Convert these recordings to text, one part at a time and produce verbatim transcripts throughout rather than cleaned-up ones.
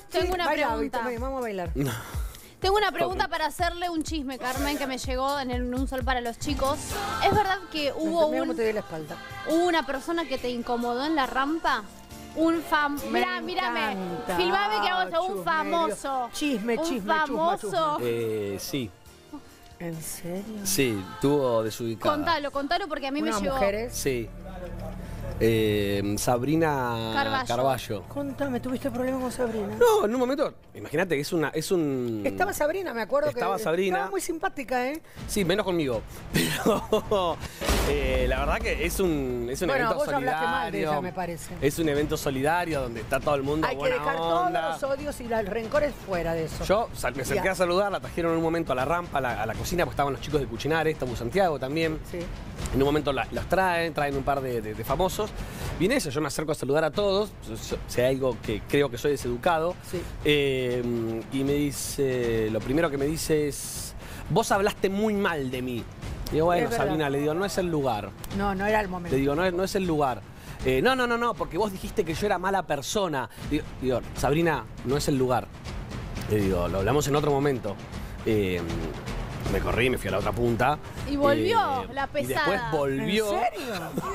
Tengo una baila, pregunta. ¿viste? Vamos a bailar. No. Tengo una pregunta para hacerle un chisme, Carmen, que me llegó en el Un Sol para los Chicos. ¿Es verdad que hubo, Mira un, cómo te doy la espalda. hubo una persona que te incomodó en la rampa? Un fam... Mirá, mírame. encanta. Filmame que hago un Chusmerio. famoso. Chisme, un chisme, famoso. chusma, chusma. Eh, sí, ¿En serio? sí, tuvo desubicada. Contalo, contalo porque a mí me ¿Unas llegó. mujeres? Sí. Eh, Sabrina Carballo. Carballo. Contame, ¿tuviste problemas con Sabrina? No, en un momento, imagínate que es una, es un. Estaba Sabrina, me acuerdo Estaba que Sabrina. estaba muy simpática, ¿eh? Sí, menos conmigo. Pero eh, la verdad que es un, es un Bueno, evento vos solidario. hablaste mal de ella, me parece. Es un evento solidario donde está todo el mundo Hay que buena dejar onda. todos los odios y los rencores fuera de eso. Yo sal- me acerqué Ya. a saludar, la trajeron en un momento a la rampa, a la, a la cocina, porque estaban los chicos de Cuchinares, estaba Santiago también. Sí. En un momento la- los traen, traen un par de, de- de famosos. Viene eso, yo me acerco a saludar a todos, yo- yo- si hay algo que creo que soy deseducado. Sí. Eh, y me dice, lo primero que me dice es, vos hablaste muy mal de mí. Y digo, bueno, Es verdad. Sabrina, le digo, no es el lugar. No, no era el momento. Le digo, no, es- no es el lugar. Eh, no, no, no, no, porque vos dijiste que yo era mala persona. Digo, digo, Sabrina, no es el lugar. Le digo, lo hablamos en otro momento. Eh, me corrí, me fui a la otra punta. Y volvió, Eh, la Y después pesada. volvió. ¿En serio?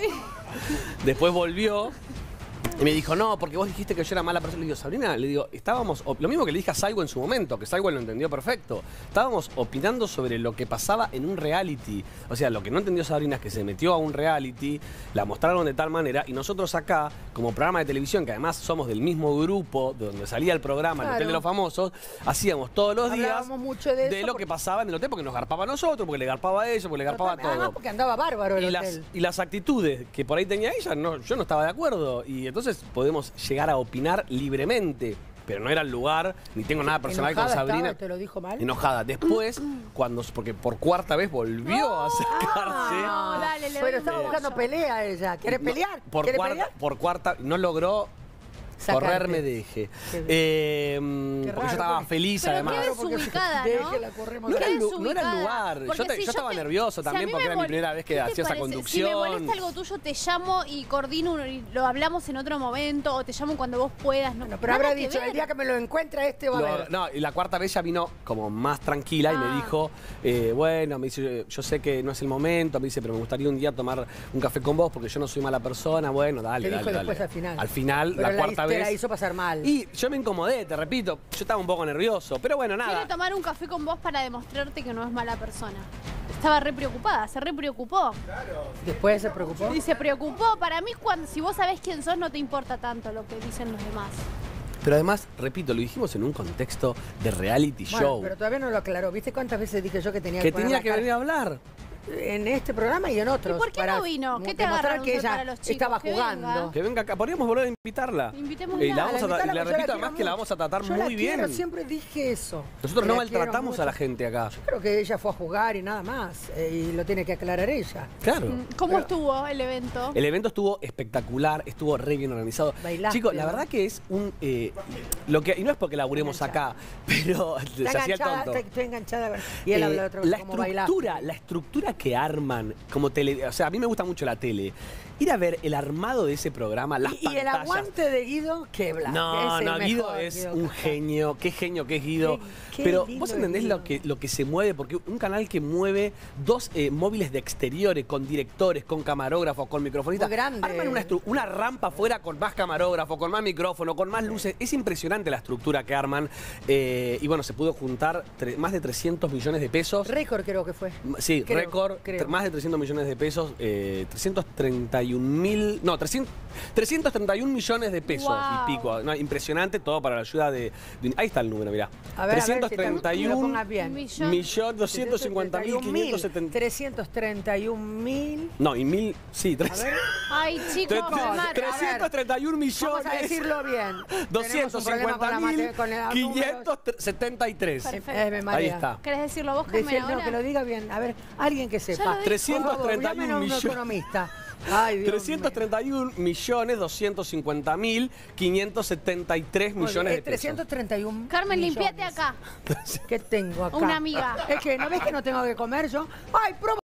Después volvió y me dijo, no, porque vos dijiste que yo era mala persona. Le digo, Sabrina, le digo, estábamos, op- lo mismo que le dije a Saigo en su momento, que Saigo lo entendió perfecto. Estábamos opinando sobre lo que pasaba en un reality. O sea, lo que no entendió Sabrina es que se metió a un reality, la mostraron de tal manera, y nosotros acá, como programa de televisión, que además somos del mismo grupo, de donde salía el programa, el Claro. Hotel de los Famosos, hacíamos todos los días Hablábamos mucho de eso lo porque- que pasaba en el hotel, porque nos garpaba a nosotros, porque le garpaba a ellos, porque le garpaba a Totalmente. Además, todo. porque andaba bárbaro el Y las, hotel. y las actitudes que por ahí tenía ella, no, yo no estaba de acuerdo. Y entonces podemos llegar a opinar libremente. Pero no era el lugar, ni tengo nada personal Enojada con Sabrina. estaba, ¿te lo dijo mal? Enojada. Después, cuando, porque por cuarta vez volvió a acercarse. No, dale, le doy Pero un estaba pollo. buscando pelea ella. ¿Quieres No, pelear? Por ¿Quieres cuarta, pelear? por cuarta, no logró Sacarte. correrme de eje. Qué bien. Eh, Qué porque raro, yo estaba porque- feliz Pero además. qué Claro, porque desubicada, ¿no? déjela, corremos No era, el, Qué lu- no era el desubicada. lugar. Yo, Porque te- si yo estaba te- nervioso si a también mí porque me era mi mol- primera vez que ¿qué te hacía esa parece? conducción. Si me molesta algo tuyo, te llamo y coordino un- y lo hablamos en otro momento o te llamo cuando vos puedas. No, Bueno, pero nada habrá que dicho, ver. el día que me lo encuentra este va a Lo- ver. no, y la cuarta vez ya vino como más tranquila y me Ah. dijo, eh, bueno, me dice, yo sé que no es el momento, me dice, pero me gustaría un día tomar un café con vos porque yo no soy mala persona. Bueno, dale, Te dale, dijo dale. después al final. Al final, Pero la la cuarta hizo- te vez. la hizo pasar mal. Y yo me incomodé, te repito, yo estaba un poco nervioso, pero bueno, Quiere nada. tomar un café con vos para demostrarte que no es mala persona. Estaba re preocupada, se re preocupó. Después se preocupó. Y se preocupó. Para mí, cuando, si vos sabés quién sos, no te importa tanto lo que dicen los demás. Pero además, repito, lo dijimos en un contexto de reality Bueno, show. pero todavía no lo aclaró. ¿Viste cuántas veces dije yo que tenía que, Que poner tenía la que cara? venir a hablar. En este programa y en otros. ¿Y por qué para no vino? ¿Qué te demostrar agarraron que para ella los chicos? estaba Que jugando. venga. Que venga acá, podríamos volver a invitarla. Invitémosla. Y la vamos a La tra- y invitala, le porque yo repito la además quiero que la mucho. vamos a tratar Yo la muy quiero, bien. siempre dije eso. Nosotros Que no la quiero maltratamos a la mucho. gente acá. Creo que ella fue a jugar y nada más. eh, y lo tiene que aclarar ella. Claro. ¿Cómo Pero- estuvo el evento? El evento estuvo espectacular, estuvo re bien organizado. Bailaste, Chicos, la ¿no? verdad que es un... eh, lo que, y no es porque laburemos Enganchada. acá, pero se Está hacía el enganchada, tonto. está- estoy enganchada. con- Y él Eh, habla otra la vez como bailar. estructura, la estructura que arman como tele, o sea, a mí me gusta mucho la tele. Ir a ver el armado de ese programa, las Y, y el pantallas. aguante de Guido, que bla. No, es el no, Guido mejor, es Guido un Casca. genio, qué genio que es Guido. Qué- qué Pero lindo vos es entendés Guido. lo que, lo que se mueve, porque un canal que mueve dos eh, móviles de exteriores, con directores, con camarógrafos, con microfonistas. Muy grande. Arman una, estru- una rampa afuera con más camarógrafo, con más micrófono, con más luces. Es impresionante la estructura que arman. Eh, y bueno, se pudo juntar tre- más de trescientos millones de pesos. Récord creo que fue. Sí, Creo, récord, creo. tr- más de trescientos millones de pesos, eh, trescientos treinta y un mil, no, trescientos, trescientos treinta y un millones de pesos Wow. y pico. No, impresionante, todo para la ayuda de, de- ahí está el número, mirá. A ver, a ver si trescientos treinta y lo un pongas bien. Millón. millón doscientos cincuenta mil quinientos setenta. trescientos treinta y un mil. No, y mil, sí, tres- A ver, Ay, chicos, tre- me tre- mata. trescientos treinta y un vamos a millones decirlo bien. doscientos cincuenta mil quinientos setenta y tres. Perfecto. Eh, me Ahí marea. está. ¿Querés decirlo vos, Carmen, Decir, no, ahora? que lo diga bien. A ver, alguien que Ya sepa. lo dije. trescientos treinta y un Por favor, llamen a un millones. economista. Ay, Dios trescientos treinta y un millones doscientos cincuenta mil quinientos setenta y tres mío. millones de Eh, pesos. trescientos treinta y un Carmen, millones. limpiate acá. ¿Qué tengo acá? Una amiga. Es que, ¿no ves que no tengo que comer yo? ¡Ay, promo!